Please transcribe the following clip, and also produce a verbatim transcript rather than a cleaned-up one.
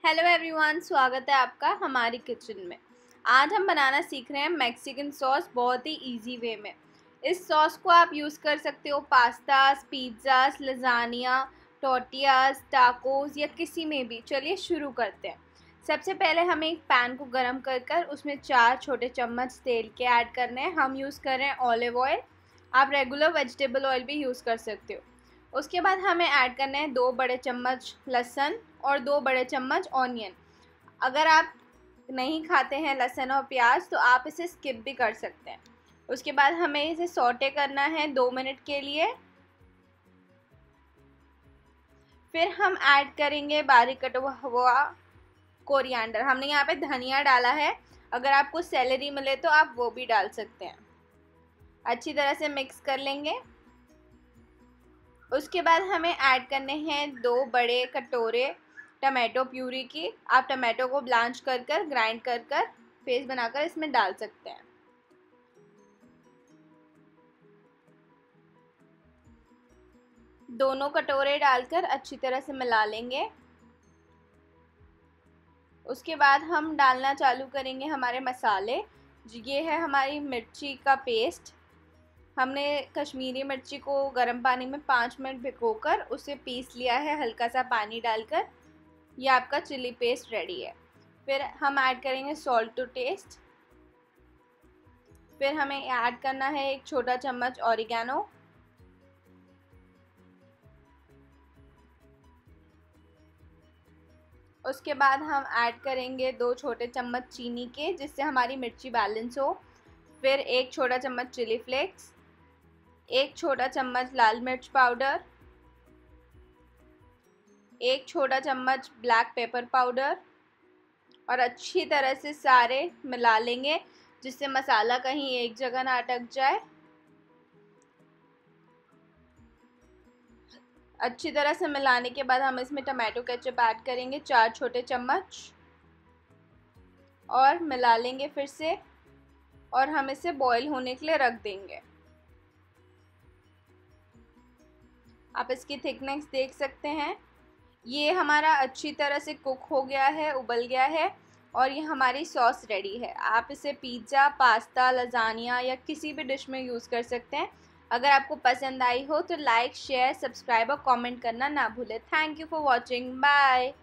Hello everyone, स्वागत है आपका हमारी किचन में। आज हम बनाना सीख रहे हैं मैक्सिकन सॉस बहुत ही इजी वे में। इस सॉस को आप यूज़ कर सकते हो pastas, pizzas, lasagna, tortillas, tacos या किसी में भी। चलिए शुरू करते हैं। सबसे पहले हमें एक पैन को गरम कर कर उसमें चार छोटे चम्मच तेल के ऐड करने हैं। हम यूज़ कर रहे हैं ऑलिव ऑयल, आप रेगुलर वेजिटेबल ऑयल भी यूज़ कर सकते हो। उसके बाद हमें ऐड करने हैं दो बड़े चम्मच लहसुन और दो बड़े चम्मच ऑनियन। अगर आप नहीं खाते हैं लहसुन और प्याज तो आप इसे स्किप भी कर सकते हैं। उसके बाद हमें इसे सौटे करना है दो मिनट के लिए। फिर हम ऐड करेंगे बारीक कटा हुआ कोरिएंडर। हमने यहाँ पे धनिया डाला है, अगर आपको सेलेरी मिले तो आप वो भी डाल सकते हैं। अच्छी तरह से मिक्स कर लेंगे। उसके बाद हमें ऐड करने हैं दो बड़े कटोरे टमाटो प्यूरी की। आप टमाटो को ब्लांच कर कर ग्राइंड कर कर पेस्ट बनाकर इसमें डाल सकते हैं। दोनों कटोरे डालकर अच्छी तरह से मिला लेंगे। उसके बाद हम डालना चालू करेंगे हमारे मसाले। ये है हमारी मिर्ची का पेस्ट। हमने कश्मीरी मिर्ची को गर्म पानी में पाँच मिनट भिगोकर उसे पीस लिया है हल्का सा पानी डालकर। ये आपका चिली पेस्ट रेडी है। फिर हम ऐड करेंगे सॉल्ट टू टेस्ट। फिर हमें ऐड करना है एक छोटा चम्मच ऑरिगेनो। उसके बाद हम ऐड करेंगे दो छोटे चम्मच चीनी के, जिससे हमारी मिर्ची बैलेंस हो। फिर एक छोटा चम्मच चिली फ्लेक्स, एक छोटा चम्मच लाल मिर्च पाउडर, एक छोटा चम्मच ब्लैक पेपर पाउडर और अच्छी तरह से सारे मिला लेंगे जिससे मसाला कहीं एक जगह ना अटक जाए। अच्छी तरह से मिलाने के बाद हम इसमें टमाटो केचप ऐड करेंगे चार छोटे चम्मच और मिला लेंगे फिर से, और हम इसे बॉईल होने के लिए रख देंगे। आप इसकी थिकनेस देख सकते हैं। ये हमारा अच्छी तरह से कुक हो गया है, उबल गया है और ये हमारी सॉस रेडी है। आप इसे पिज़्ज़ा, पास्ता, लजानिया या किसी भी डिश में यूज़ कर सकते हैं। अगर आपको पसंद आई हो तो लाइक, शेयर, सब्सक्राइब और कमेंट करना ना भूलें। Thank you for watching. Bye.